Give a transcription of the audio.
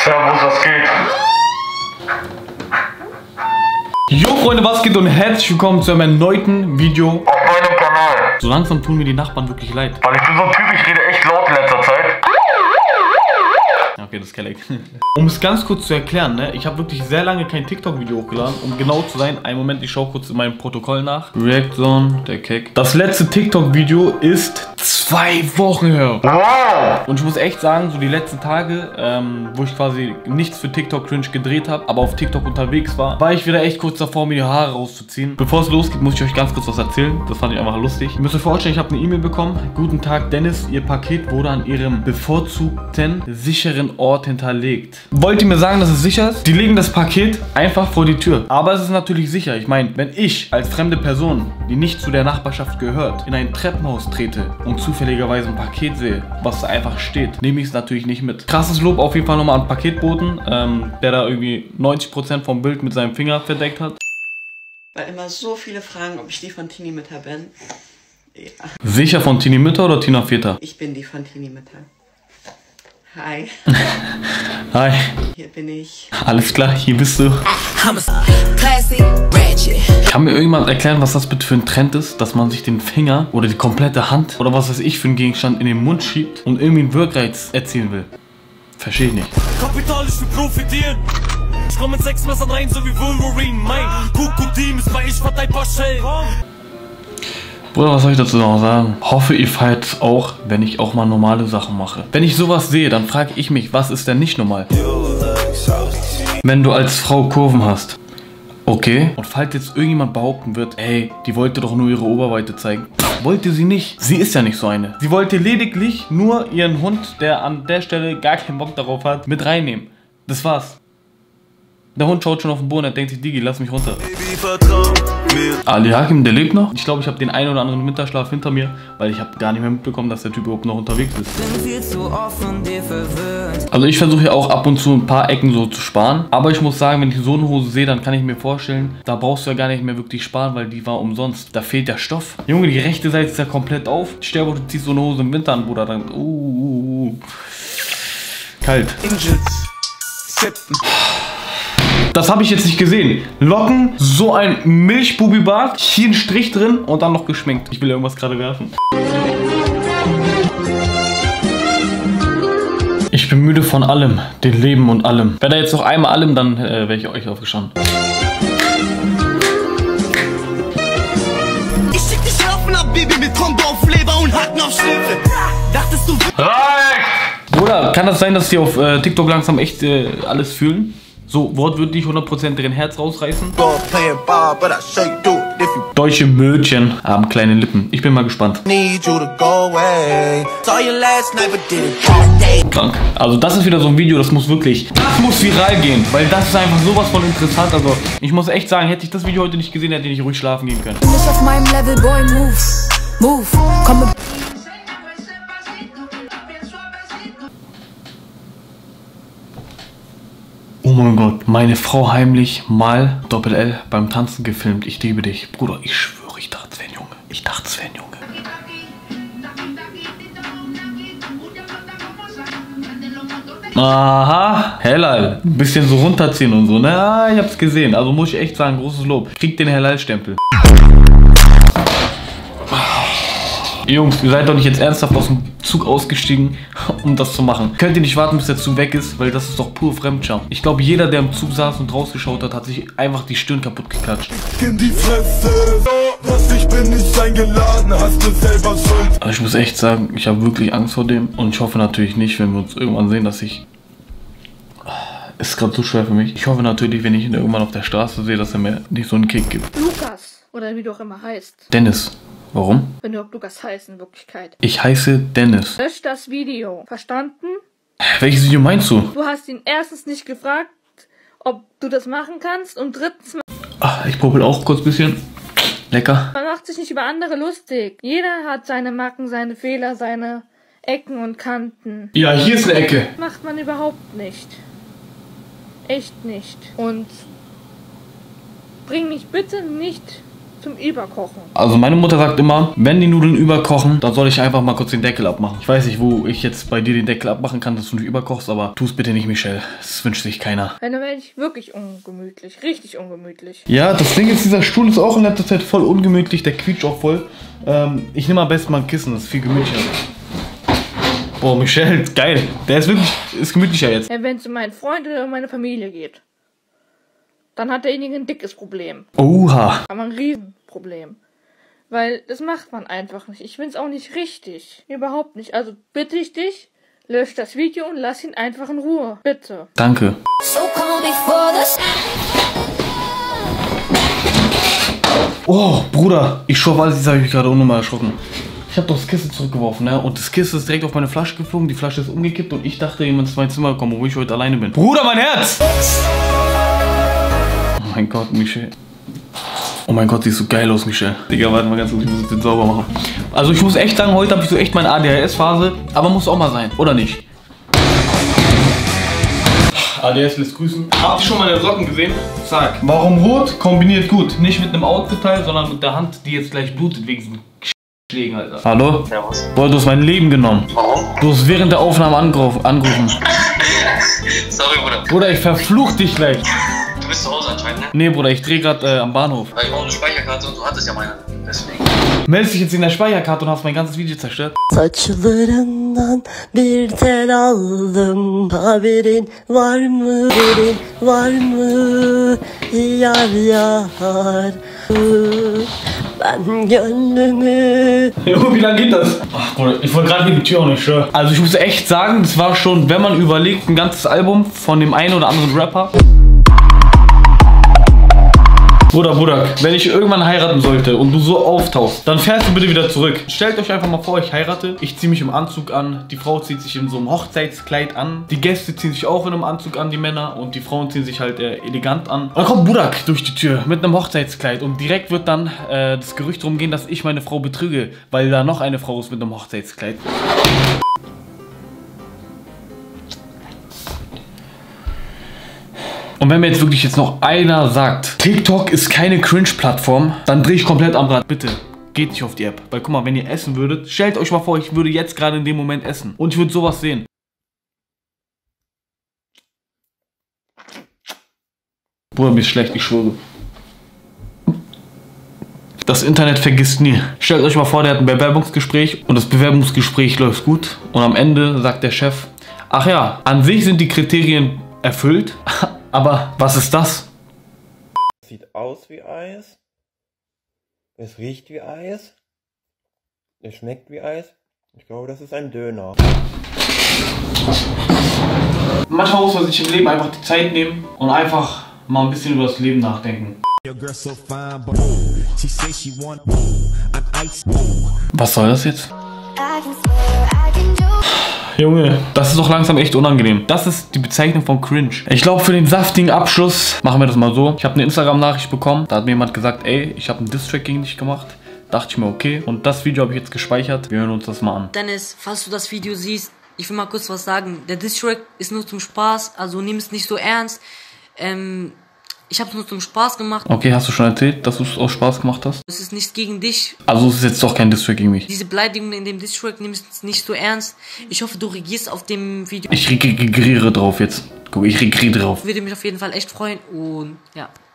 Servus, was geht? Jo Freunde, was geht und herzlich willkommen zu einem erneuten Video auf meinem Kanal. So langsam tun mir die Nachbarn wirklich leid. Weil ich bin so ein Typ, ich rede echt laut in letzter Zeit. Okay, das ist Kelleck. Um es ganz kurz zu erklären, ne? Ich habe wirklich sehr lange kein TikTok-Video hochgeladen. Um genau zu sein, einen Moment, ich schaue kurz in meinem Protokoll nach. React Zone, der Keck. Das letzte TikTok-Video ist 2 Wochen her. Wow! Und ich muss echt sagen, so die letzten Tage, wo ich quasi nichts für TikTok Cringe gedreht habe, aber auf TikTok unterwegs war ich wieder echt kurz davor, mir die Haare rauszuziehen. Bevor es losgeht, muss ich euch ganz kurz was erzählen. Das fand ich einfach lustig. Ihr müsst euch vorstellen, ich habe eine E-Mail bekommen. Guten Tag, Dennis. Ihr Paket wurde an Ihrem bevorzugten, sicheren Ort hinterlegt. Wollt ihr mir sagen, dass es sicher ist? Die legen das Paket einfach vor die Tür. Aber es ist natürlich sicher. Ich meine, wenn ich als fremde Person, die nicht zu der Nachbarschaft gehört, in ein Treppenhaus trete und zufälligerweise ein Paket sehe, was da einfach steht, nehme ich es natürlich nicht mit. Krasses Lob auf jeden Fall nochmal an Paketboten, der da irgendwie 90% vom Bild mit seinem Finger verdeckt hat. Weil immer so viele fragen, ob ich die von Tini Mütter bin. Ja. Sicher von Tini Mütter oder Tina Väter? Ich bin die von Tini Mütter. Hi. Hi. Hier bin ich. Alles klar, hier bist du. Kann mir irgendjemand erklären, was das bitte für ein Trend ist, dass man sich den Finger oder die komplette Hand oder was weiß ich für einen Gegenstand in den Mund schiebt und irgendwie einen Wirkreiz erzielen will? Verstehe ich nicht. Kapitalisch wir profitieren. Ich komm mit 6 Messern rein, so wie Wolverine. Mein Kuku-Team ist bei ich verteil paar Schellen. Bruder, was soll ich dazu noch sagen? Hoffe, ihr feiert es auch, wenn ich auch mal normale Sachen mache. Wenn ich sowas sehe, dann frage ich mich, was ist denn nicht normal? Wenn du als Frau Kurven hast. Okay. Und falls jetzt irgendjemand behaupten wird, ey, die wollte doch nur ihre Oberweite zeigen. Wollte sie nicht. Sie ist ja nicht so eine. Sie wollte lediglich nur ihren Hund, der an der Stelle gar keinen Bock darauf hat, mit reinnehmen. Das war's. Der Hund schaut schon auf den Boden, er denkt sich, Digi, lass mich runter. Ali Hakim, der lebt noch. Ich glaube, ich habe den einen oder anderen Winterschlaf hinter mir, weil ich habe gar nicht mehr mitbekommen, dass der Typ überhaupt noch unterwegs ist. Also ich versuche ja auch ab und zu ein paar Ecken so zu sparen. Aber ich muss sagen, wenn ich so eine Hose sehe, dann kann ich mir vorstellen, da brauchst du ja gar nicht mehr wirklich sparen, weil die war umsonst. Da fehlt der Stoff. Junge, die rechte Seite ist ja komplett auf. Stell dir vor, du ziehst so eine Hose im Winter an, Bruder. Dann, kalt. Das habe ich jetzt nicht gesehen. Locken, so ein Milchbubibart, hier ein Strich drin und dann noch geschminkt. Ich will irgendwas gerade werfen. Ich bin müde von allem, dem Leben und allem. Wäre da jetzt noch einmal allem, dann wäre ich euch aufgestanden. Ich schick dich schlafen ab, Baby, mit Kombo auf Leber und Haken auf Schläfe. Dachtest du... Bruder, kann das sein, dass die auf TikTok langsam echt alles fühlen? So wortwörtlich 100% deren Herz rausreißen. Deutsche Mädchen haben kleine Lippen. Ich bin mal gespannt. Krank. Also das ist wieder so ein Video, das muss viral gehen. Weil das ist einfach sowas von interessant. Also ich muss echt sagen, hätte ich das Video heute nicht gesehen, hätte ich nicht ruhig schlafen gehen können. Nicht auf meinem Level, boy, move, komm. Oh mein Gott, meine Frau heimlich mal Doppel-L beim Tanzen gefilmt. Ich liebe dich. Bruder, ich schwöre, ich dachte es wäre ein Junge. Ich dachte es wäre ein Junge. Aha, Hellal. Ein bisschen so runterziehen und so. Na, ich hab's gesehen. Also muss ich echt sagen, großes Lob. Kriegt den Hellal-Stempel. Jungs, ihr seid doch nicht jetzt ernsthaft aus dem Zug ausgestiegen, um das zu machen. Könnt ihr nicht warten, bis der Zug weg ist, weil das ist doch pur Fremdscham. Ich glaube, jeder, der im Zug saß und rausgeschaut hat, hat sich einfach die Stirn kaputt geklatscht. In die Fresse, was ich bin nicht eingeladen, hast du selber Schuld. Also ich muss echt sagen, ich habe wirklich Angst vor dem und ich hoffe natürlich nicht, wenn wir uns irgendwann sehen, dass ich... Ist gerade so schwer für mich. Ich hoffe natürlich, wenn ich ihn irgendwann auf der Straße sehe, dass er mir nicht so einen Kick gibt. Lukas, oder wie du auch immer heißt. Dennis. Warum? Wenn du auch Lukas heißt in Wirklichkeit. Ich heiße Dennis. Lösch das Video. Verstanden? Welches Video meinst du? Du hast ihn erstens nicht gefragt, ob du das machen kannst und drittens... Ach, ich popel auch kurz ein bisschen. Lecker. Man macht sich nicht über andere lustig. Jeder hat seine Macken, seine Fehler, seine Ecken und Kanten. Ja, hier ist eine Ecke. Macht man überhaupt nicht. Echt nicht. Und bring mich bitte nicht zum Überkochen. Also meine Mutter sagt immer, wenn die Nudeln überkochen, dann soll ich einfach mal kurz den Deckel abmachen. Ich weiß nicht, wo ich jetzt bei dir den Deckel abmachen kann, dass du nicht überkochst, aber tu es bitte nicht, Michelle. Das wünscht sich keiner. Dann werde ich wirklich ungemütlich, richtig ungemütlich. Ja, das Ding ist, dieser Stuhl ist auch in letzter Zeit voll ungemütlich, der quietscht auch voll. Ich nehme am besten mal ein Kissen, das ist viel gemütlicher. Boah, Michelle, geil. Der ist wirklich, gemütlicher jetzt. Ja, wenn es um meinen Freund oder um meine Familie geht, dann hat derjenige ein dickes Problem. Oha. Aber ein Riesenproblem. Weil das macht man einfach nicht. Ich finde es auch nicht richtig. Überhaupt nicht. Also bitte ich dich, lösch das Video und lass ihn einfach in Ruhe. Bitte. Danke. Oh, Bruder, ich schwör, alles, das habe ich mich gerade unnormal erschrocken. Ich habe doch das Kissen zurückgeworfen, ne? Und das Kissen ist direkt auf meine Flasche geflogen, die Flasche ist umgekippt und ich dachte, jemand ist in mein Zimmer gekommen, wo ich heute alleine bin. Bruder, mein Herz! Oh mein Gott, Michelle. Oh mein Gott, siehst so geil aus, Michelle. Digga, warte mal ganz kurz, ich muss den sauber machen. Also ich muss echt sagen, heute habe ich so echt meine ADHS-Phase, aber muss auch mal sein, oder nicht? ADS lässt grüßen. Habt ihr schon meine Socken gesehen? Zack. Warum rot? Kombiniert gut. Nicht mit einem Outfit-Teil, sondern mit der Hand, die jetzt gleich blutet wegen diesen Schlägen, Alter. Hallo? Servus. Boah, du hast mein Leben genommen. Warum? Du hast während der Aufnahme angerufen. Sorry, Bruder. Bruder, ich verfluch dich gleich. Du bist zu Hause anscheinend, ne? Nee, Bruder, ich dreh grad am Bahnhof. Weil ich brauche eine Speicherkarte und du hattest ja meine. Deswegen. Meldest dich jetzt in der Speicherkarte und hast mein ganzes Video zerstört. Saçlarından bir tel aldım. Haberin var mı? Haberin var mı? Yar yar. Ben gönlümü. Jo, wie lange geht das? Ach, Bruder, ich wollte gerade die Tür auch nicht, schwör. Also ich muss echt sagen, das war schon, wenn man überlegt, ein ganzes Album von dem einen oder anderen Rapper. Bruder, wenn ich irgendwann heiraten sollte und du so auftauchst, dann fährst du bitte wieder zurück. Stellt euch einfach mal vor, ich heirate, ich ziehe mich im Anzug an, die Frau zieht sich in so einem Hochzeitskleid an, die Gäste ziehen sich auch in einem Anzug an, die Männer, und die Frauen ziehen sich halt elegant an. Und dann kommt Burak durch die Tür mit einem Hochzeitskleid und direkt wird dann das Gerücht darum gehen, dass ich meine Frau betrüge, weil da noch eine Frau ist mit einem Hochzeitskleid. Und wenn mir jetzt wirklich noch einer sagt, TikTok ist keine Cringe-Plattform, dann drehe ich komplett am Rad. Bitte, geht nicht auf die App. Weil guck mal, wenn ihr essen würdet, stellt euch mal vor, ich würde jetzt gerade in dem Moment essen. Und ich würde sowas sehen. Bruder, mir ist schlecht, ich schwöre. Das Internet vergisst nie. Stellt euch mal vor, der hat ein Bewerbungsgespräch und das Bewerbungsgespräch läuft gut. Und am Ende sagt der Chef, ach ja, an sich sind die Kriterien erfüllt. Aber was ist das? Sieht aus wie Eis. Es riecht wie Eis. Es schmeckt wie Eis. Ich glaube, das ist ein Döner. Manchmal muss man sich im Leben einfach die Zeit nehmen und einfach mal ein bisschen über das Leben nachdenken. Was soll das jetzt? Junge, das ist doch langsam echt unangenehm. Das ist die Bezeichnung von Cringe. Ich glaube, für den saftigen Abschluss machen wir das mal so. Ich habe eine Instagram-Nachricht bekommen. Da hat mir jemand gesagt, ey, ich habe einen Diss-Track gegen dich gemacht. Dachte ich mir, okay. Und das Video habe ich jetzt gespeichert. Wir hören uns das mal an. Dennis, falls du das Video siehst, ich will mal kurz was sagen. Der Diss-Track ist nur zum Spaß, also nimm es nicht so ernst. Ich habe es nur zum Spaß gemacht. Okay, hast du schon erzählt, dass du es aus Spaß gemacht hast? Es ist nichts gegen dich. Also es ist jetzt doch kein Diss-Track gegen mich. Diese Beleidigung in dem Diss-Track nimm es nicht so ernst. Ich hoffe, du reagierst auf dem Video. Ich reagiere drauf jetzt. Guck, ich reagiere drauf. Würde mich auf jeden Fall echt freuen und ja.